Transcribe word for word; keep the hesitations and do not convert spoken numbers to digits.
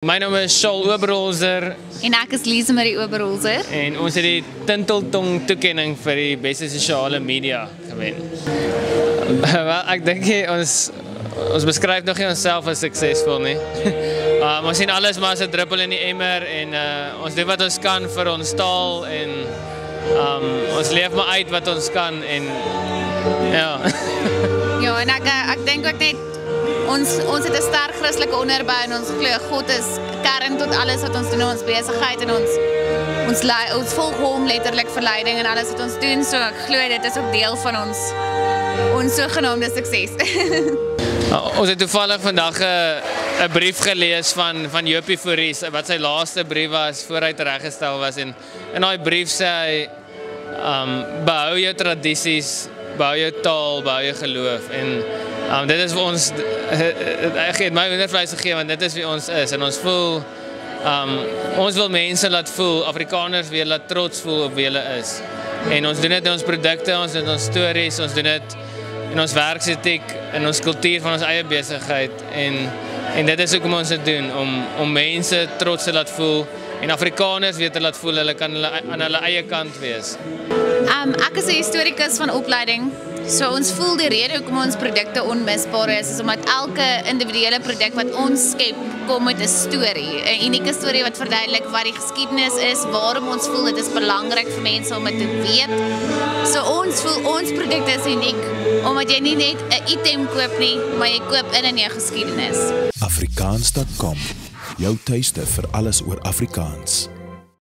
My naam is Saul Oberholzer En ek is Lise Marie Oberholzer. en ons het die Tinteltong toekenning vir die beste sosiale media gewen. Wel, ek dink nie, ons ons beskryf nog nie onsself as suksesvol nie. um, ons sien alles maar as 'n druppel in die emmer en uh, ons doen wat ons kan vir ons taal en um, ons leef maar uit wat ons kan en ja. Ja, en ek ek dink ook net ons ons het 'n sterk Christelike onderbou en ons glo God is kern tot alles wat ons doen in ons besigheid en ons ons lei ons volg hom letterlik vir leiding en alles wat ons doen, so ek glo dit is ook deel van ons ons sogenaamde sukses. Uh, ons het toevallig vandag 'n brief gelees van van Jopie Fourie wat sy laaste brief was voor hy tereggestel was en in daai brief sê hy um, behou jou tradisies, behou jou taal, behou jou geloof en um, dit is vir ons ek het my wondervleis gegee want dit is wie ons is en ons voel um, ons wil mense laat voel, Afrikaners weer laat trots voel op wie hulle is en ons doen dit in ons produkte, ons doen ons stories, ons doen dit in ons werksetiek, in ons kultuur van ons eie besigheid en en dit is ook om ons te doen om om mense trots te laat voel en Afrikaners weer te laat voel hulle kan hulle aan hulle eie kant wees. Um, ek is 'n historikus van opleiding. So ons voel die rede hoekom ons produkte onmisbaar is, is omdat elke individuele produk wat ons skep, kom met 'n storie, 'n unieke storie wat verduidelik wat die geskiedenis is, waarom ons voel dit is belangrik vir mense om dit te weet. So ons voel ons produkte is uniek omdat jy nie net 'n item koop nie, maar jy koop in in jou geskiedenis. Afrikaans punt com, jou tuiste vir alles oor Afrikaans.